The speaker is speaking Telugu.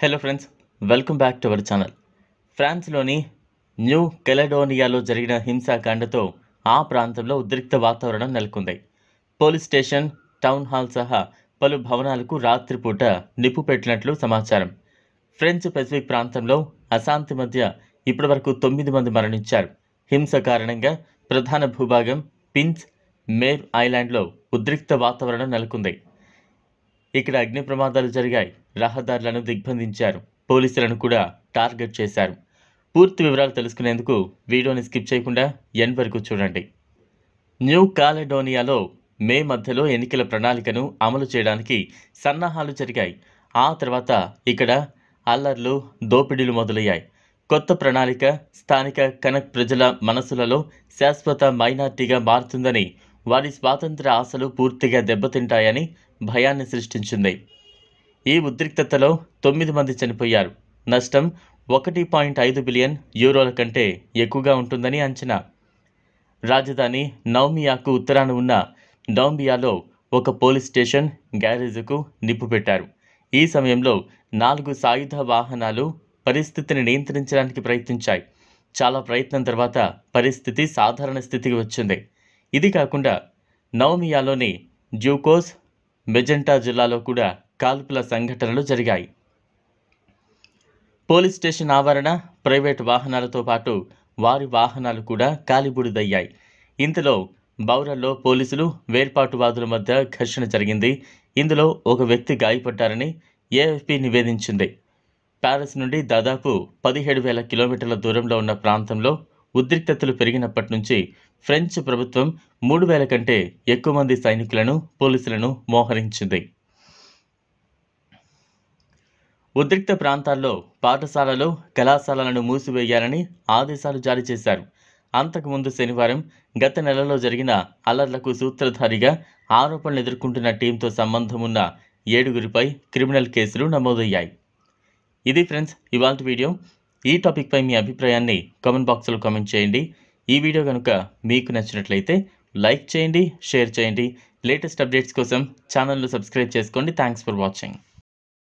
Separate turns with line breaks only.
Hello friends, welcome back to our channel. ఫ్రాన్స్లోని న్యూ కెలడోనియాలో జరిగిన హింసాకాండతో ఆ ప్రాంతంలో ఉద్రిక్త వాతావరణం నెలకొంది. పోలీస్ స్టేషన్, టౌన్ హాల్ సహా పలు భవనాలకు రాత్రిపూట నిప్పు పెట్టినట్లు సమాచారం. ఫ్రెంచ్ పెసిఫిక్ ప్రాంతంలో అశాంతి మధ్య ఇప్పటివరకు 9 మంది మరణించారు. హింస కారణంగా ప్రధాన భూభాగం పిన్స్ మేర్ ఐలాండ్లో ఉద్రిక్త వాతావరణం నెలకొంది. ఇక్కడ అగ్ని ప్రమాదాలు జరిగాయి. రహదారులను దిగ్బంధించారు. పోలీసులను కూడా టార్గెట్ చేశారు. పూర్తి వివరాలు తెలుసుకునేందుకు వీడియోని స్కిప్ చేయకుండా ఎండ్ వరకు చూడండి. న్యూ కాలెడోనియాలో మే మధ్యలో ఎన్నికల ప్రణాళికను అమలు చేయడానికి సన్నాహాలు జరిగాయి. ఆ తర్వాత ఇక్కడ అల్లర్లు, దోపిడీలు మొదలయ్యాయి. కొత్త ప్రణాళిక స్థానిక కనక్ ప్రజల మనసులలో శాశ్వత మైనార్టీగా మారుతుందని, వారి స్వాతంత్ర ఆశలు పూర్తిగా దెబ్బతింటాయని భయాన్ని సృష్టించింది. ఈ ఉద్రిక్తతలో 9 మంది చనిపోయారు. నష్టం 1.5 బిలియన్ యూరోల కంటే ఎక్కువగా ఉంటుందని అంచనా. రాజధాని నౌమియాకు ఉత్తరాన ఉన్న డౌంబియాలో ఒక పోలీస్ స్టేషన్, గ్యారేజ్కు నిప్పు పెట్టారు. ఈ సమయంలో 4 సాయుధ వాహనాలు పరిస్థితిని నియంత్రించడానికి ప్రయత్నించాయి. చాలా ప్రయత్నం తర్వాత పరిస్థితి సాధారణ స్థితికి వచ్చింది. ఇది కాకుండా నౌమియాలోని డ్యూకోస్ మెజెంటా జిల్లాలో కూడా కాల్పుల సంఘటనలు జరిగాయి. పోలీస్ స్టేషన్ ఆవరణ, ప్రైవేటు వాహనాలతో పాటు వారి వాహనాలు కూడా కాలిబూడిదయ్యాయి. ఇంతలో బౌరల్లో పోలీసులు, వేర్పాటువాదుల మధ్య ఘర్షణ జరిగింది. ఇందులో ఒక వ్యక్తి గాయపడ్డారని ఏఎఫ్పీ నివేదించింది. ప్యారిస్ నుండి దాదాపు 17,000 కిలోమీటర్ల దూరంలో ఉన్న ప్రాంతంలో ఉద్రిక్తతలు పెరిగినప్పటి నుంచి ఫ్రెంచ్ ప్రభుత్వం 3,000 కంటే ఎక్కువ మంది సైనికులను, పోలీసులను మోహరించింది. ఉద్రిక్త ప్రాంతాల్లో పాఠశాలలు, కళాశాలలను మూసివేయాలని ఆదేశాలు జారీ చేశారు. అంతకుముందు శనివారం గత నెలలో జరిగిన అల్లర్లకు సూత్రధారిగా ఆరోపణలు ఎదుర్కొంటున్న టీంతో సంబంధం ఉన్న 7గురిపై క్రిమినల్ కేసులు నమోదయ్యాయి. ఇది ఫ్రెండ్స్ ఇవాల్టి వీడియో. ఈ టాపిక్పై మీ అభిప్రాయాన్ని కామెంట్ బాక్స్లో కామెంట్ చేయండి. ఈ వీడియో కనుక మీకు నచ్చినట్లయితే లైక్ చేయండి, షేర్ చేయండి. లేటెస్ట్ అప్డేట్స్ కోసం ఛానల్ను సబ్స్క్రైబ్ చేసుకోండి. Thanks for watching.